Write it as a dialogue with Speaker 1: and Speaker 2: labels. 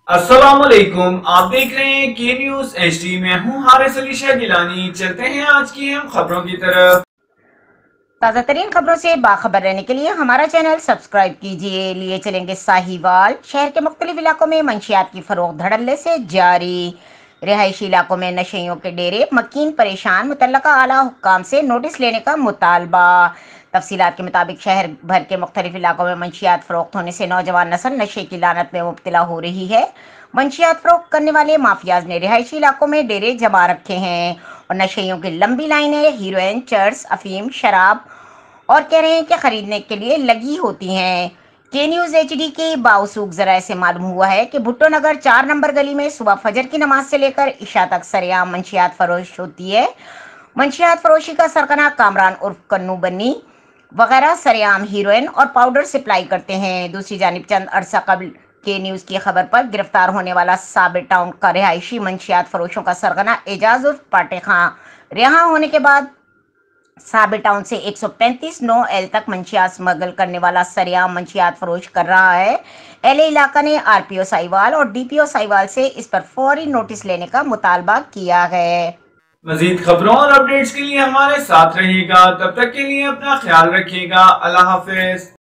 Speaker 1: अस्सलामुअलैकुम, आप देख रहे हैं के न्यूज़ HD। में हूँ हारिस अली शाह गिलानी। चलते हैं आज की हम खबरों की तरफ।
Speaker 2: ताज़ा तरीन खबरों से बाखबर रहने के लिए हमारा चैनल सब्सक्राइब कीजिए। लिए चलेंगे साहिवाल। शहर के मुख्तलिफ इलाकों में मंशियात की फरोख्त धड़ल्ले से जारी। रिहायशी इलाकों में नशेइयों के डेरे, मकीन परेशान, मुतल्लका आला हुक्काम से नोटिस लेने का मुतालबा। तफसीलात के मुताबिक शहर भर के मुख्तलिफ इलाकों में मंशियात फरोख्त होने से नौजवान नस्ल नशे की लानत में मुब्तला हो रही है। मंशियात फरोख्त करने वाले माफियाज ने रिहायशी इलाकों में डेरे जमा रखे हैं और नशेइयों की लंबी लाइनें हीरोइन, चर्स, अफीम, शराब और कह रहे हैं कि खरीदने के लिए लगी होती हैं। के न्यूज़ HD के बावसूख जराये से मालूम हुआ है कि भुट्टो नगर 4 नंबर गली में सुबह फजर की नमाज से लेकर इशा तक सरेआम मंशियात फरोश होती है। मंशियात फरोशी का सरगना कामरान उर्फ कन्नू बन्नी वगैरह सरेआम हीरोइन और पाउडर सप्लाई करते हैं। दूसरी जानिब चंद अरसा कबल के न्यूज़ की खबर पर गिरफ्तार होने वाला साबिर टाउन का रिहायशी मंशियात फरोशों का सरगना एजाज उर्फ पाटे खां रिहा होने के बाद साबिर टाउन से 135-9L तक मंशियात स्मगल करने वाला सरेआम मंशियात फरोश कर रहा है। LA इलाका ने RPO साहिवाल और DPO साहिवाल से इस पर फौरी नोटिस लेने का मुतालबा किया है।
Speaker 1: मजीद खबरों और अपडेट्स के लिए हमारे साथ रहिएगा। तब तक के लिए अपना ख्याल रखिएगा। अल्लाह हाफिज।